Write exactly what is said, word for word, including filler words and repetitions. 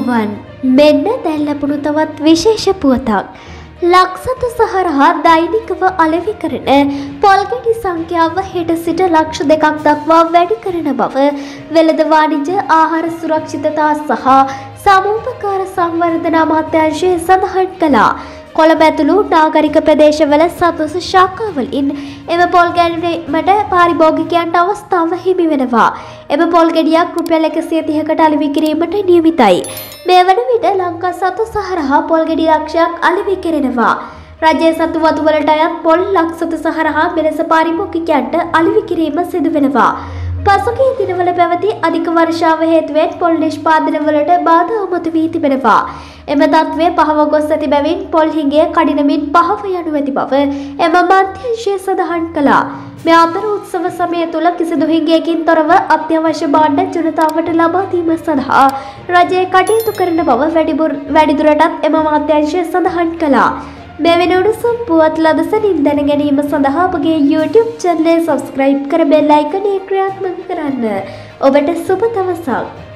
ආයුබෝවන් මෙන්න දැන් ලැබුණු තවත් විශේෂ පුවතක්. ලක්සතු සහරහා දෛනිකව අලෙවි කරන පොල්ගෙඩි සංඛ්‍යාව හෙට සිට ලක්ෂ දෙකක් දක්වා වැඩි කරන බව වෙළඳ වාණිජ්‍ය ආහාර සුරක්ෂිතතා සහ සමූපකාර සංවර්ධන අමාත්‍යාංශය සඳහන් කළා. කොළඹ ඇතුළු නාගරික ප්‍රදේශවල සතොස් ශාඛාවලින් එම පොල් ගැනීමට පාරිභෝගිකයන්ට අවස්ථාව හිමි වෙනවා. එම පොල් ගෙඩියක් රුපියල් එකසිය තිහකට අලෙවි කිරීමට නියමිතයි. මේ වන විට ලංකා සතු සහරහා පොල් ගෙඩි ලක්ෂයක් අලෙවි කෙරෙනවා. රජයේ සතු වතු වලට අයත් පොල් ලක්සතු සහරහා මෙලෙස පාරිභෝගිකයන්ට අලෙවි කිරීම සිදු වෙනවා. පසුගිය දිනවල පැවති අධික වර්ෂාව හේතුවෙන් පොල් නිෂ්පාදන වලට බාධා මතුවී තිබෙනවා. එම තත්ත්වය පහව ගොස් ඇති බැවින් පොල් හිඟය කඩිනමින් පහව යනු ඇති බව එම අමාත්‍යාංශය සඳහන් කළා. මේ අතර උත්සව සමය තුළ කිසිදු හිඟයකින් තොරව අත්‍යවශ්‍ය භාණ්ඩ ජනතාවට ලබා දීම සඳහා රජය කටයුතු කරන බව වැඩිදුරටත් එම අමාත්‍යාංශය සඳහන් කළා. මෙවැනි උණුසුම් පුවත් ලදසනින් දැන ගැනීම සඳහා අපගේ YouTube channel සබ්ස්ක්‍රයිබ් කර බෙල් අයිකනය ක්‍රියාත්මක කරන්න. ඔබට සුබ දවසක්.